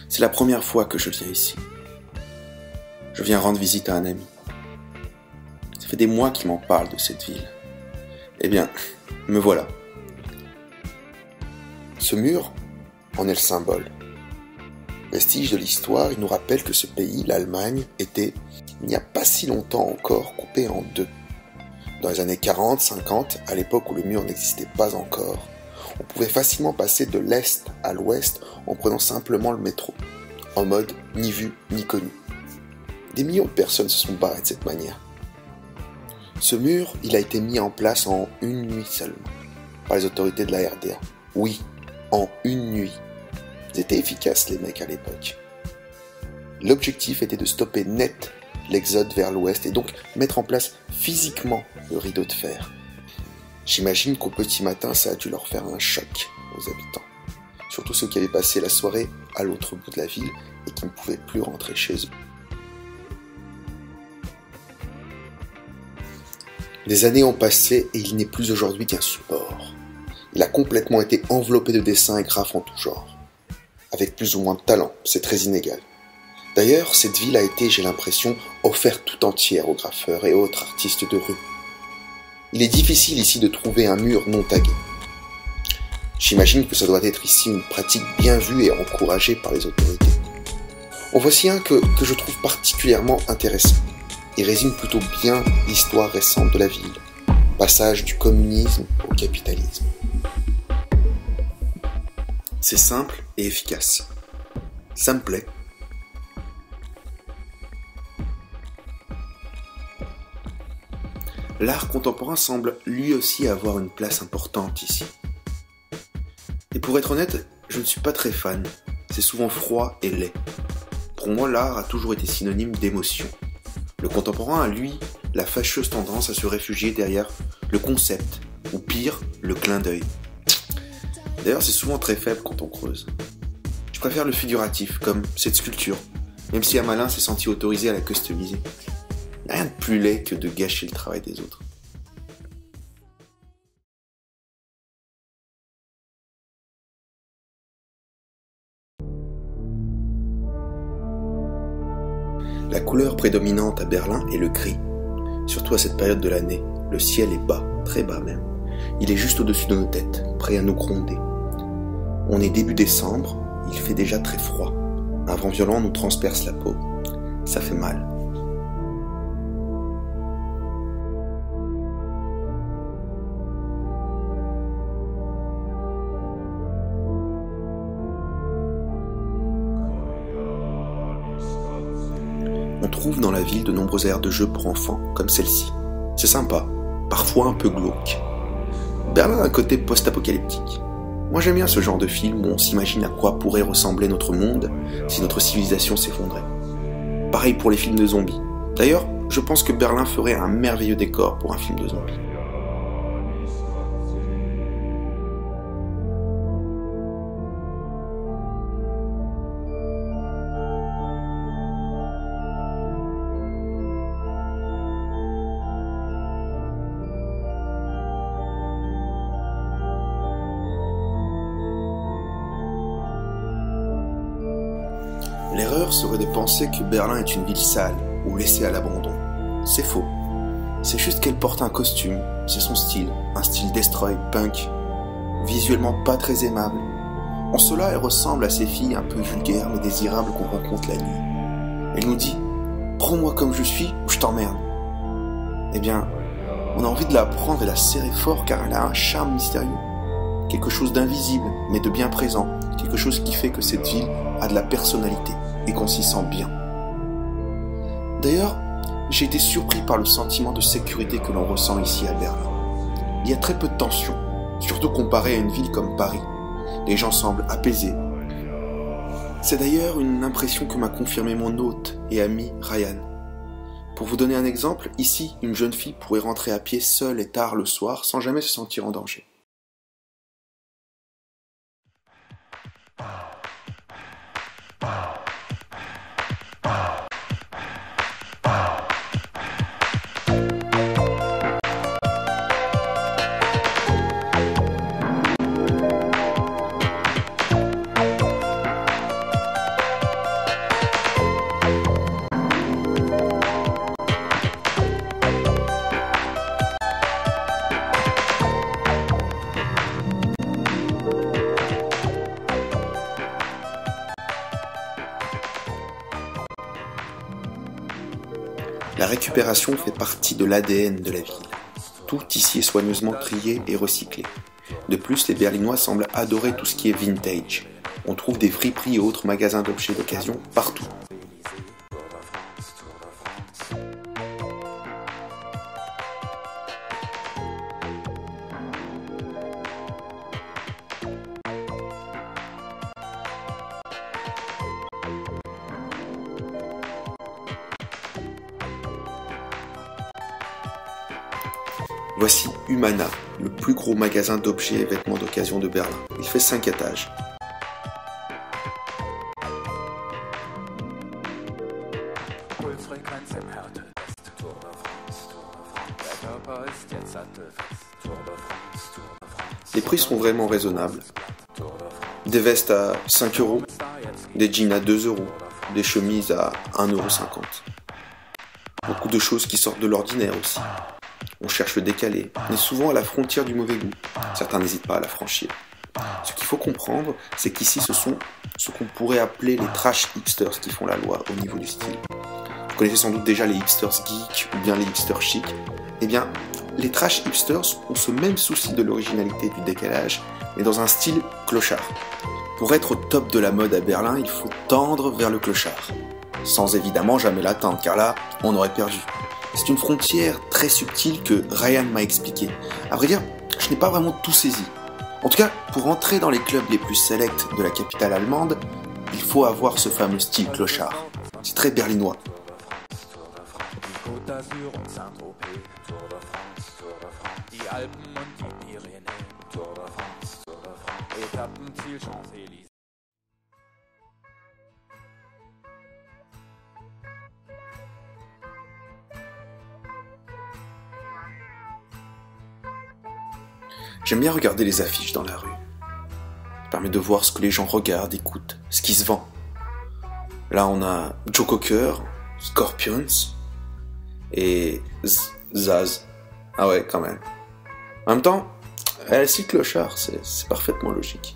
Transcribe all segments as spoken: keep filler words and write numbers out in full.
C'est la première fois que je viens ici. Je viens rendre visite à un ami. Ça fait des mois qu'il m'en parle de cette ville. Eh bien, me voilà. Ce mur en est le symbole. Vestige de l'histoire, il nous rappelle que ce pays, l'Allemagne, était, il n'y a pas si longtemps encore, coupé en deux. Dans les années quarante, cinquante, à l'époque où le mur n'existait pas encore, on pouvait facilement passer de l'Est à l'Ouest en prenant simplement le métro, en mode ni vu ni connu. Des millions de personnes se sont barrées de cette manière. Ce mur, il a été mis en place en une nuit seulement, par les autorités de la R D A. Oui, en une nuit. Ils étaient efficaces les mecs à l'époque. L'objectif était de stopper net l'exode vers l'ouest et donc mettre en place physiquement le rideau de fer. J'imagine qu'au petit matin, ça a dû leur faire un choc aux habitants. Surtout ceux qui avaient passé la soirée à l'autre bout de la ville et qui ne pouvaient plus rentrer chez eux. Des années ont passé et il n'est plus aujourd'hui qu'un support. Il a complètement été enveloppé de dessins et graphes en tout genre. Avec plus ou moins de talent, c'est très inégal. D'ailleurs, cette ville a été, j'ai l'impression, offerte tout entière aux graffeurs et autres artistes de rue. Il est difficile ici de trouver un mur non tagué. J'imagine que ça doit être ici une pratique bien vue et encouragée par les autorités. En voici un que, que je trouve particulièrement intéressant. Il résume plutôt bien l'histoire récente de la ville, passage du communisme au capitalisme. C'est simple et efficace. Ça me plaît. L'art contemporain semble lui aussi avoir une place importante ici. Et pour être honnête, je ne suis pas très fan. C'est souvent froid et laid. Pour moi, l'art a toujours été synonyme d'émotion. Le contemporain a, lui, la fâcheuse tendance à se réfugier derrière le concept, ou pire, le clin d'œil. D'ailleurs, c'est souvent très faible quand on creuse. Je préfère le figuratif, comme cette sculpture, même si un malin s'est senti autorisé à la customiser. Il n'y a rien de plus laid que de gâcher le travail des autres. La couleur prédominante à Berlin est le gris. Surtout à cette période de l'année, le ciel est bas, très bas même. Il est juste au-dessus de nos têtes, prêt à nous gronder. On est début décembre, il fait déjà très froid. Un vent violent nous transperce la peau. Ça fait mal. On trouve dans la ville de nombreuses aires de jeux pour enfants, comme celle-ci. C'est sympa, parfois un peu glauque. Berlin a un côté post-apocalyptique. Moi j'aime bien ce genre de film où on s'imagine à quoi pourrait ressembler notre monde si notre civilisation s'effondrait. Pareil pour les films de zombies. D'ailleurs, je pense que Berlin ferait un merveilleux décor pour un film de zombies. L'erreur serait de penser que Berlin est une ville sale ou laissée à l'abandon. C'est faux. C'est juste qu'elle porte un costume, c'est son style, un style destroy, punk, visuellement pas très aimable. En cela, elle ressemble à ces filles un peu vulgaires mais désirables qu'on rencontre la nuit. Elle nous dit « Prends-moi comme je suis ou je t'emmerde ». Eh bien, on a envie de la prendre et la serrer fort car elle a un charme mystérieux. Quelque chose d'invisible mais de bien présent, quelque chose qui fait que cette ville a de la personnalité et qu'on s'y sent bien. D'ailleurs, j'ai été surpris par le sentiment de sécurité que l'on ressent ici à Berlin. Il y a très peu de tension, surtout comparé à une ville comme Paris. Les gens semblent apaisés. C'est d'ailleurs une impression que m'a confirmé mon hôte et ami Ryan. Pour vous donner un exemple, ici, une jeune fille pourrait rentrer à pied seule et tard le soir sans jamais se sentir en danger. récupération fait partie de l'A D N de la ville. Tout ici est soigneusement trié et recyclé. De plus, les Berlinois semblent adorer tout ce qui est vintage. On trouve des friperies et autres magasins d'objets d'occasion partout. Voici Humana, le plus gros magasin d'objets et vêtements d'occasion de Berlin. Il fait cinq étages. Les prix sont vraiment raisonnables. Des vestes à cinq euros, des jeans à deux euros, des chemises à un euro cinquante. Beaucoup de choses qui sortent de l'ordinaire aussi. On cherche le décalé, on est souvent à la frontière du mauvais goût. Certains n'hésitent pas à la franchir. Ce qu'il faut comprendre, c'est qu'ici ce sont ce qu'on pourrait appeler les trash hipsters qui font la loi au niveau du style. Vous connaissez sans doute déjà les hipsters geeks ou bien les hipsters chic. Eh bien, les trash hipsters ont ce même souci de l'originalité et du décalage, mais dans un style clochard. Pour être au top de la mode à Berlin, il faut tendre vers le clochard. Sans évidemment jamais l'atteindre, car là, on aurait perdu. C'est une frontière très subtile que Ryan m'a expliqué. À vrai dire, je n'ai pas vraiment tout saisi. En tout cas, pour entrer dans les clubs les plus sélects de la capitale allemande, il faut avoir ce fameux style clochard. C'est très berlinois. J'aime bien regarder les affiches dans la rue. Ça permet de voir ce que les gens regardent, écoutent, ce qui se vend. Là, on a Joe Cocker, Scorpions et Zaz. Ah ouais, quand même. En même temps, elle cite clochard, c'est, c'est parfaitement logique.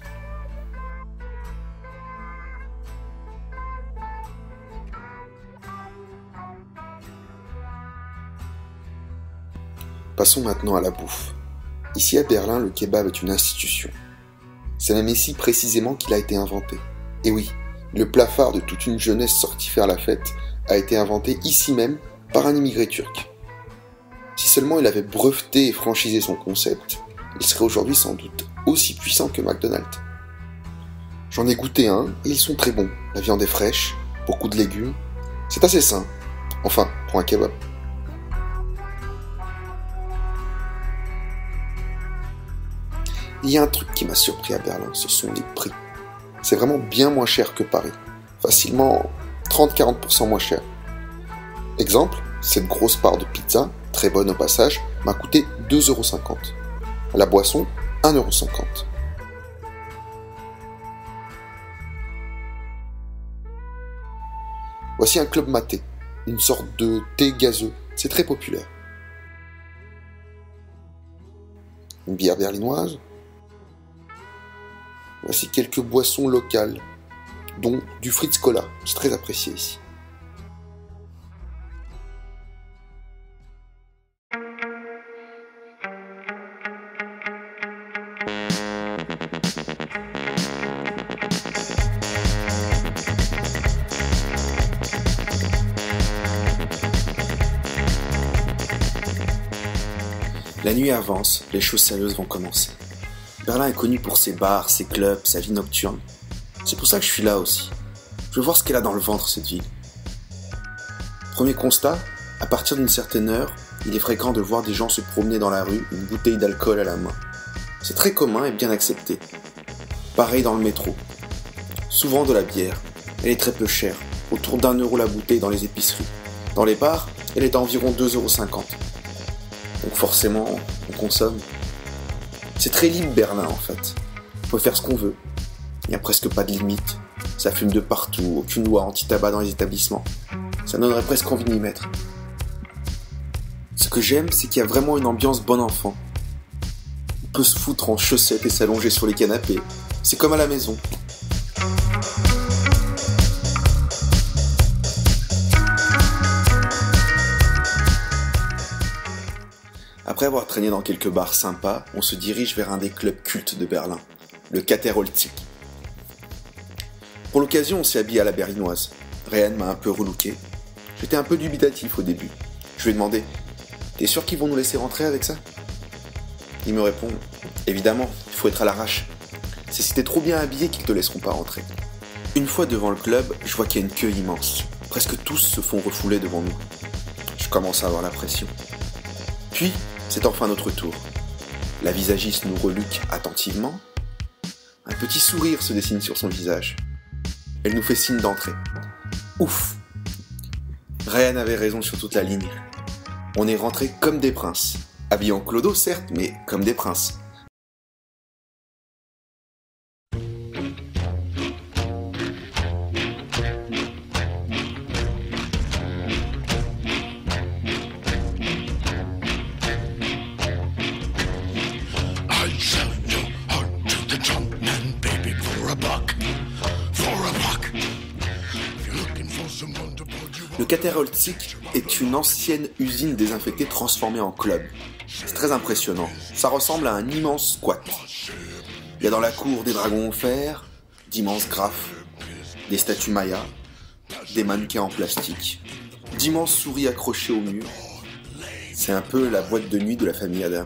Passons maintenant à la bouffe. Ici à Berlin, le kebab est une institution. C'est même ici précisément qu'il a été inventé. Et oui, le plat phare de toute une jeunesse sortie faire la fête a été inventé ici même par un immigré turc. Si seulement il avait breveté et franchisé son concept, il serait aujourd'hui sans doute aussi puissant que McDonald's. J'en ai goûté un et ils sont très bons. La viande est fraîche, beaucoup de légumes. C'est assez sain. Enfin, pour un kebab. Il y a un truc qui m'a surpris à Berlin, ce sont les prix. C'est vraiment bien moins cher que Paris. Facilement trente à quarante pour cent moins cher. Exemple, cette grosse part de pizza, très bonne au passage, m'a coûté deux euros cinquante. La boisson, un euro cinquante. Voici un club maté, une sorte de thé gazeux. C'est très populaire. Une bière berlinoise. Voici quelques boissons locales, dont du Fritz Cola, c'est très apprécié ici. La nuit avance, les choses sérieuses vont commencer. Berlin est connu pour ses bars, ses clubs, sa vie nocturne. C'est pour ça que je suis là aussi. Je veux voir ce qu'elle a dans le ventre, cette ville. Premier constat, à partir d'une certaine heure, il est fréquent de voir des gens se promener dans la rue, une bouteille d'alcool à la main. C'est très commun et bien accepté. Pareil dans le métro. Souvent de la bière. Elle est très peu chère, autour d'un euro la bouteille dans les épiceries. Dans les bars, elle est à environ deux euros cinquante. Donc forcément, on consomme. C'est très libre Berlin en fait. On peut faire ce qu'on veut. Il n'y a presque pas de limite. Ça fume de partout, aucune loi anti-tabac dans les établissements. Ça donnerait presque envie d'y mettre. Ce que j'aime, c'est qu'il y a vraiment une ambiance bon enfant. On peut se foutre en chaussettes et s'allonger sur les canapés. C'est comme à la maison. Après avoir traîné dans quelques bars sympas, on se dirige vers un des clubs cultes de Berlin, le Katerholzig. Pour l'occasion, on s'est habillé à la berlinoise. Ryan m'a un peu relooké. J'étais un peu dubitatif au début. Je lui ai demandé « T'es sûr qu'ils vont nous laisser rentrer avec ça ?» Il me répond « Évidemment, il faut être à l'arrache. C'est si t'es trop bien habillé qu'ils te laisseront pas rentrer. » Une fois devant le club, je vois qu'il y a une queue immense. Presque tous se font refouler devant nous. Je commence à avoir la pression. Puis, c'est enfin notre tour. La visagiste nous reluque attentivement. Un petit sourire se dessine sur son visage. Elle nous fait signe d'entrer. Ouf! Ryan avait raison sur toute la ligne. On est rentrés comme des princes. Habillés en clodo, certes, mais comme des princes. Le Katerholzig est une ancienne usine désinfectée transformée en club. C'est très impressionnant. Ça ressemble à un immense squat. Il y a dans la cour des dragons en fer, d'immenses graphes, des statues mayas, des mannequins en plastique, d'immenses souris accrochées au mur. C'est un peu la boîte de nuit de la famille Adams.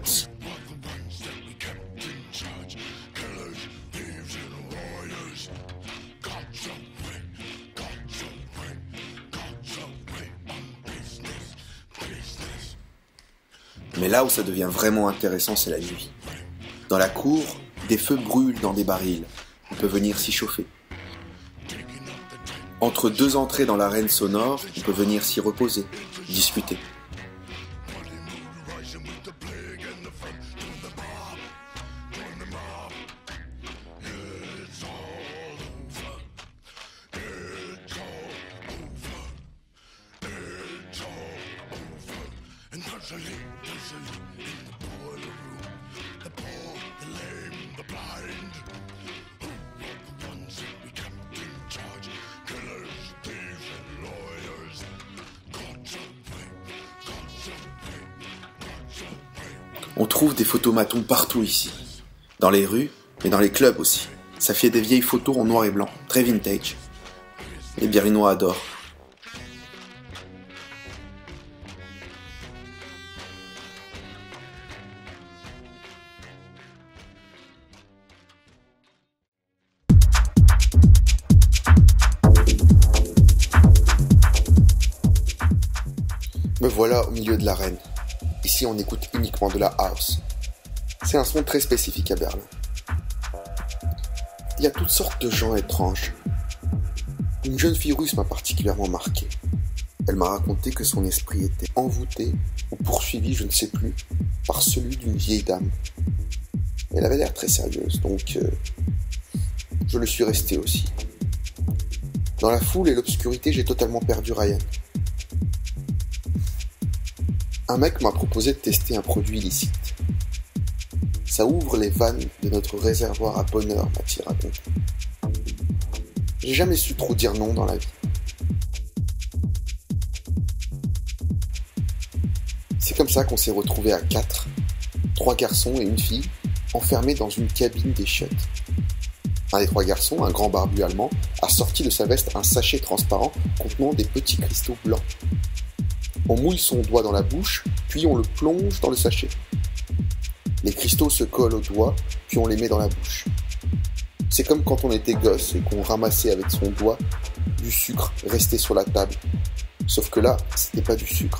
Mais là où ça devient vraiment intéressant, c'est la nuit. Dans la cour, des feux brûlent dans des barils. On peut venir s'y chauffer. Entre deux entrées dans l'arène sonore, on peut venir s'y reposer, discuter. On trouve des photomatons partout ici. Dans les rues, mais dans les clubs aussi. Ça fait des vieilles photos en noir et blanc, très vintage. Les Berlinois adorent. Me voilà au milieu de l'arène. Ici, on écoute uniquement de la house. C'est un son très spécifique à Berlin. Il y a toutes sortes de gens étranges. Une jeune fille russe m'a particulièrement marqué. Elle m'a raconté que son esprit était envoûté ou poursuivi, je ne sais plus, par celui d'une vieille dame. Elle avait l'air très sérieuse, donc euh, je le suis resté aussi. Dans la foule et l'obscurité, j'ai totalement perdu Ryan. Un mec m'a proposé de tester un produit illicite. Ça ouvre les vannes de notre réservoir à bonheur, m'a-t-il raconté. J'ai jamais su trop dire non dans la vie. C'est comme ça qu'on s'est retrouvés à quatre, trois garçons et une fille, enfermés dans une cabine des chiottes. Un des trois garçons, un grand barbu allemand, a sorti de sa veste un sachet transparent contenant des petits cristaux blancs. On mouille son doigt dans la bouche, puis on le plonge dans le sachet. Les cristaux se collent au doigt, puis on les met dans la bouche. C'est comme quand on était gosse et qu'on ramassait avec son doigt du sucre resté sur la table. Sauf que là, c'était pas du sucre.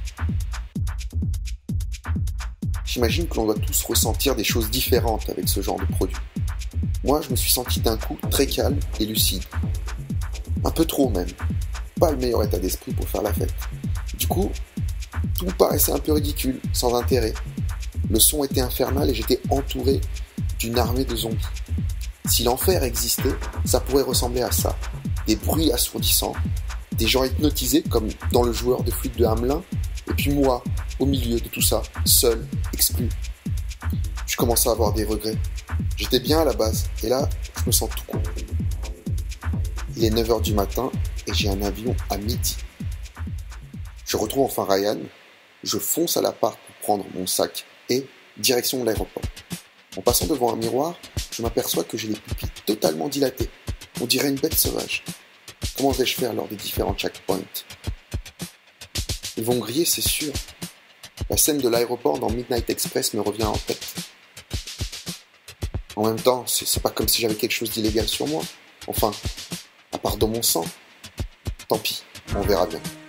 J'imagine que l'on doit tous ressentir des choses différentes avec ce genre de produit. Moi, je me suis senti d'un coup très calme et lucide. Un peu trop même. Pas le meilleur état d'esprit pour faire la fête. Du coup, tout paraissait un peu ridicule, sans intérêt. Le son était infernal et j'étais entouré d'une armée de zombies. Si l'enfer existait, ça pourrait ressembler à ça. Des bruits assourdissants, des gens hypnotisés comme dans le joueur de flûte de Hamelin, et puis moi, au milieu de tout ça, seul, exclu. Je commençais à avoir des regrets. J'étais bien à la base, et là, je me sens tout con. Il est neuf heures du matin et j'ai un avion à midi. Je retrouve enfin Ryan, je fonce à l'appart pour prendre mon sac et direction l'aéroport. En passant devant un miroir, je m'aperçois que j'ai les pupilles totalement dilatées. On dirait une bête sauvage. Comment vais-je faire lors des différents checkpoints? Ils vont griller, c'est sûr. La scène de l'aéroport dans Midnight Express me revient en tête. En même temps, c'est, c'est pas comme si j'avais quelque chose d'illégal sur moi. Enfin, à part dans mon sang. Tant pis, on verra bien.